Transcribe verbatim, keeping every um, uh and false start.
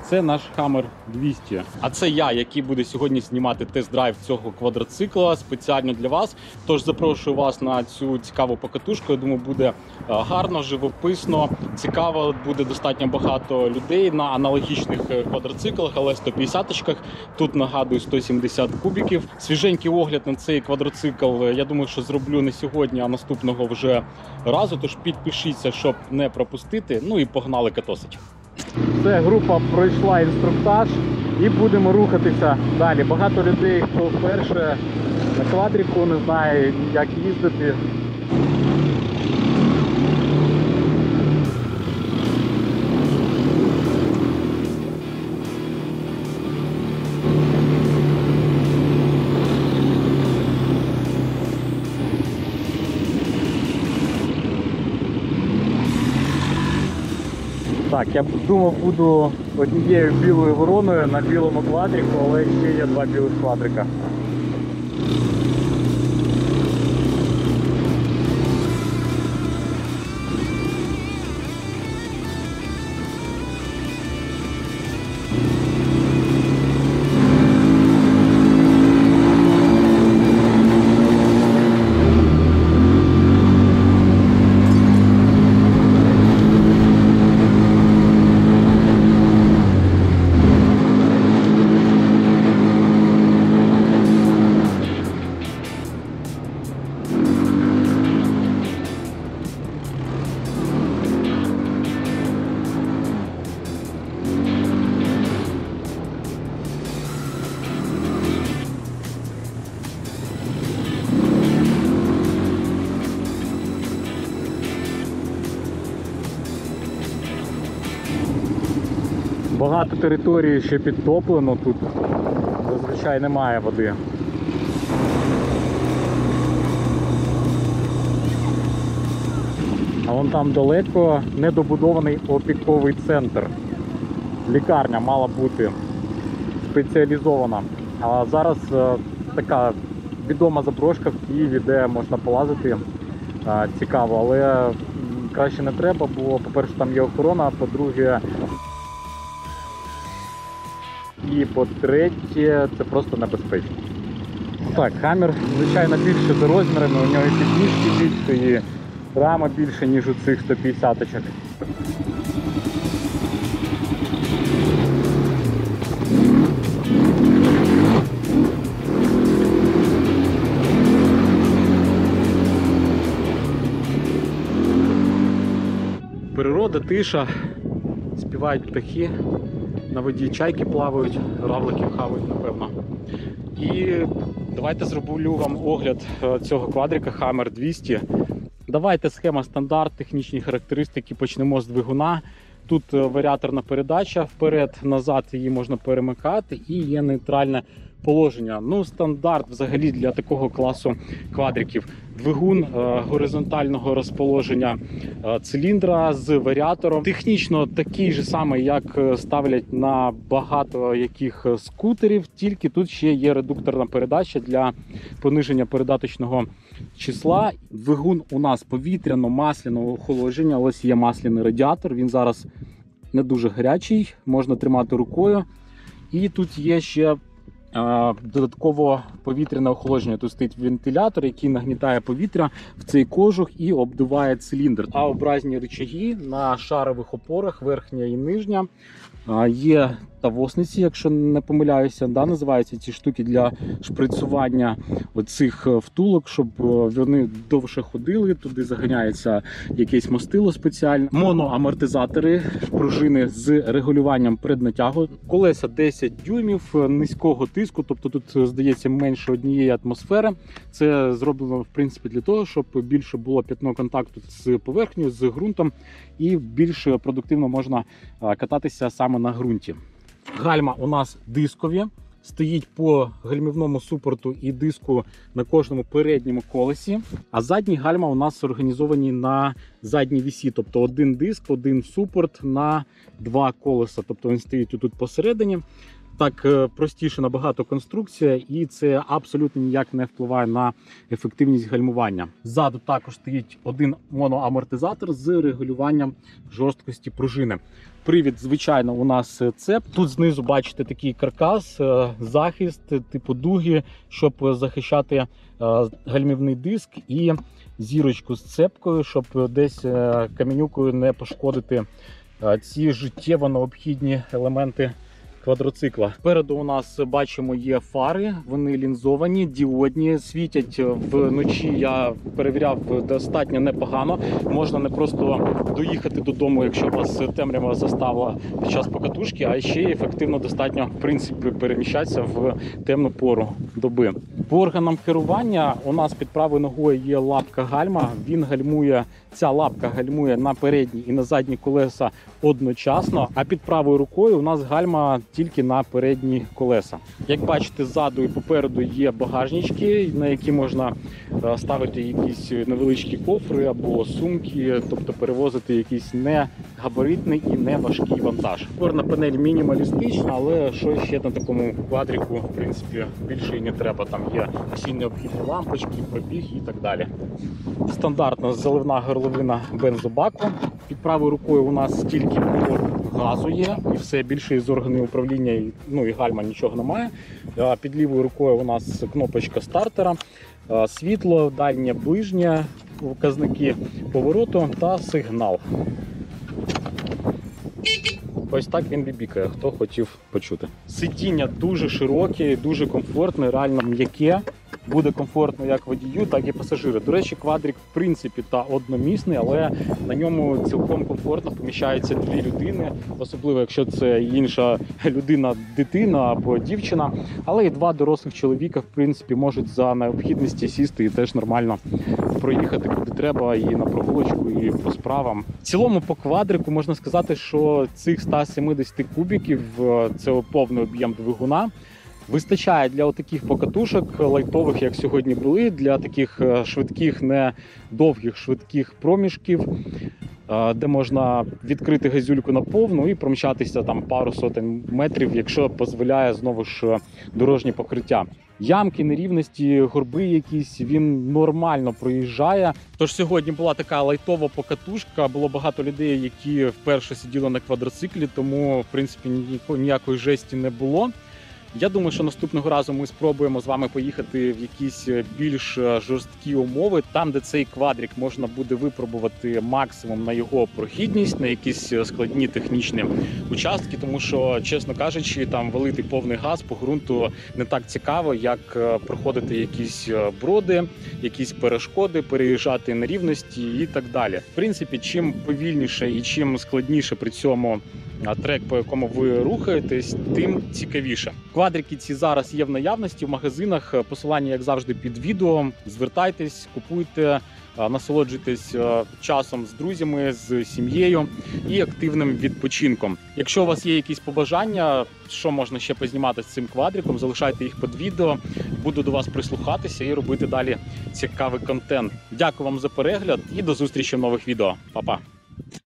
Це наш Hammer двісті. А це я, який буде сьогодні знімати тест-драйв цього квадроцикла спеціально для вас. Тож запрошую вас на цю цікаву покатушку. Я думаю, буде гарно, живописно, цікаво. Буде достатньо багато людей на аналогічних квадроциклах, але сто п'ятдесяточках. Тут, нагадую, сто сімдесят кубиків. Свіженький огляд на цей квадроцикл, я думаю, що зроблю не сьогодні, а наступного вже разу. Тож підпишіться, щоб не пропустити. Ну і погнали катосить. Це група пройшла інструктаж і будемо рухатися далі. Багато людей, хто вперше на квадрику, не знає, як їздити. Так, я думав, буду однією білою вороною на білому квадрику, але ще є два білих квадрика. Багато території ще підтоплено, тут зазвичай немає води. А вон там далеко недобудований опіковий центр. Лікарня мала бути спеціалізована. А зараз така відома заброшка в Києві, де можна полазити. Цікаво, але краще не треба, бо, по-перше, там є охорона, а по-друге, і по-третє, це просто небезпечно. Так, Hammer, звичайно, більше за розмірами, у нього і підніжки більше, і рама більше, ніж у цих сто п'ятдесяточок. Природа, тиша, співають птахи. На воді чайки плавають, равликів хавають, напевно. І давайте зроблю вам огляд цього квадрика Hammer двісті. Давайте схема стандарт, технічні характеристики, почнемо з двигуна. Тут варіаторна передача, вперед-назад її можна перемикати і є нейтральне положення. Ну, стандарт взагалі для такого класу квадриків. Двигун е, горизонтального розположення е, циліндра з варіатором. Технічно такий же самий, як ставлять на багато яких скутерів, тільки тут ще є редукторна передача для пониження передаточного числа. Двигун у нас повітряно-масляного охолодження. Ось є масляний радіатор, він зараз не дуже гарячий, можна тримати рукою. І тут є ще додатково повітряне охолодження. Тут стоїть вентилятор, який нагнітає повітря в цей кожух і обдуває циліндр. А образні рычаги на шарових опорах, верхня і нижня. Є тавосниці, якщо не помиляюся, да, називаються ці штуки для шприцювання оцих втулок, щоб вони довше ходили, туди заганяється якесь мастило спеціальне. Моноамортизатори, пружини з регулюванням преднатягу. Колеса десять дюймів, низького тиску, тобто тут, здається, менше однієї атмосфери. Це зроблено, в принципі, для того, щоб більше було п'ятно контакту з поверхнею, з ґрунтом, і більш продуктивно можна кататися саме на ґрунті. Гальма у нас дискові, стоїть по гальмівному супорту і диску на кожному передньому колесі. А задні гальма у нас організовані на задній вісі, тобто один диск, один супорт на два колеса. Тобто він стоїть тут посередині. Так е, простіше набагато конструкція, і це абсолютно ніяк не впливає на ефективність гальмування. Ззаду також стоїть один моноамортизатор з регулюванням жорсткості пружини. Привід, звичайно, у нас цеп. Тут знизу бачите такий каркас, захист типу дуги, щоб захищати гальмівний диск, і зірочку з цепкою, щоб десь каменюкою не пошкодити ці життєво необхідні елементи квадроцикла. Спереду у нас, бачимо, є фари, вони лінзовані, діодні, світять вночі, я перевіряв, достатньо непогано. Можна не просто доїхати додому, якщо вас темрява заставила під час покатушки, а ще й ефективно достатньо, в принципі, переміщатися в темну пору доби. По органам керування у нас під правою ногою є лапка гальма, він гальмує, ця лапка гальмує на передні і на задні колеса одночасно, а під правою рукою у нас гальма тільки на передні колеса. Як бачите, ззаду і попереду є багажнички, на які можна ставити якісь невеличкі кофри або сумки, тобто перевозити якийсь не габаритний і не важкий вантаж. Опорна панель мінімалістична, але що ще на такому квадріку, в принципі, більше і не треба. Там є всі необхідні лампочки, пробіг і так далі. Стандартна заливна горловина бензобаку. Під правою рукою у нас тільки газу є, і все, більше із органів управління, ну і гальма нічого немає. Під лівою рукою у нас кнопочка стартера, світло, дальнє, ближнє, показники повороту та сигнал. Ось так він бібікає, хто хотів почути. Сидіння дуже широке, дуже комфортне, реально м'яке. Буде комфортно як водію, так і пасажиру. До речі, квадрик в принципі та одномісний, але на ньому цілком комфортно поміщаються дві людини, особливо якщо це інша людина, дитина або дівчина. Але і два дорослих чоловіка, в принципі, можуть за необхідності сісти і теж нормально проїхати куди треба, і на прогулочку, і по справам. В цілому по квадрику можна сказати, що цих ста сімдесят кубіків, це повний об'єм двигуна, вистачає для таких покатушок лайтових, як сьогодні були, для таких швидких, не довгих, швидких проміжків, де можна відкрити газюльку на повну і промчатися там пару сотень метрів, якщо дозволяє знову ж дорожнє покриття. Ямки, нерівності, горби якісь, він нормально проїжджає. Тож сьогодні була така лайтова покатушка, було багато людей, які вперше сиділи на квадроциклі, тому в принципі ніякої жесті не було. Я думаю, що наступного разу ми спробуємо з вами поїхати в якісь більш жорсткі умови, там, де цей квадрик можна буде випробувати максимум на його прохідність, на якісь складні технічні участки, тому що, чесно кажучи, там валити повний газ по ґрунту не так цікаво, як проходити якісь броди, якісь перешкоди, переїжджати на рівності і так далі. В принципі, чим повільніше і чим складніше при цьому трек, по якому ви рухаєтесь, тим цікавіше. Квадрики ці зараз є в наявності в магазинах. Посилання, як завжди, під відео. Звертайтесь, купуйте, насолоджуйтесь часом з друзями, з сім'єю і активним відпочинком. Якщо у вас є якісь побажання, що можна ще познімати з цим квадриком, залишайте їх під відео. Буду до вас прислухатися і робити далі цікавий контент. Дякую вам за перегляд і до зустрічі в нових відео. Па-па!